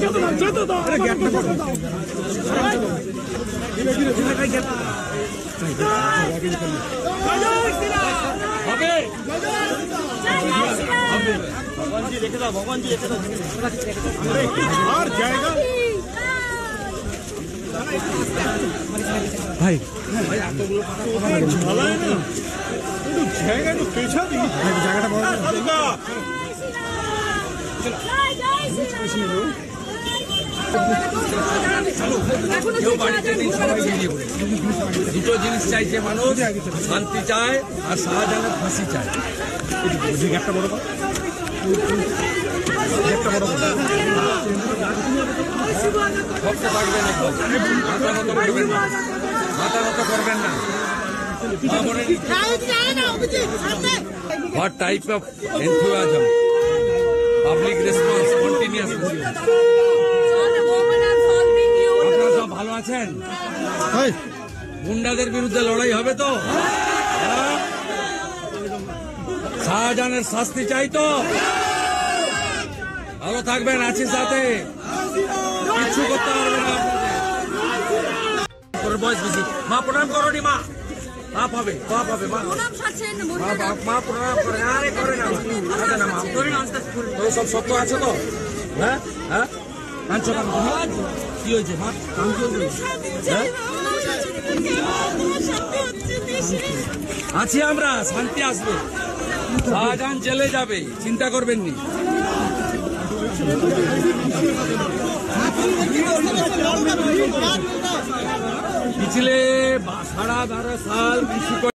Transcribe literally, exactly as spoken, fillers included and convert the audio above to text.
भगवान जी देखे भगवान जी देखे और जाएगा भाई भाई এতগুলো ঝালাই না একটু জায়গা একটু পেছা দিই জায়গাটা বড় কেউ বাড়িতে নেই, সবাই বেরিয়ে পড়ে। দুটো জিনিস চাইছে মানুষ, শান্তি চায় আর শাহজাহানের ফাঁসি চায়। একটা বড় একটা বড় ভক্ত থাকবেন, মাথা মতো করবেন না, মাথা মতো করবেন না। What type of enthusiasm? Public response, continuous. আপনারা সব ভালো আছেন? গুন্ডাদের বিরুদ্ধে লড়াই হবে তো? শাহজাহানের শাস্তি চাই তো? ভালো থাকবেন, আছি সাথে, কিচ্ছু করতে পারবে না আপনাদের। বয়স বেশি, মা প্রণাম করো নি, মা পাপ হবে, পাপ হবে, মা মা প্রণাম করে, আরে করে না মা, তো সব সত্য আছে তো? হ্যাঁ হ্যাঁ কাঁদছো কেন? কি হয়েছে মা? হ্যাঁ আছি আমরা, শান্তি আসবে, শাহজাহান জেলে যাবে, চিন্তা করবেন নি। पिछले साढ़ा बारह साल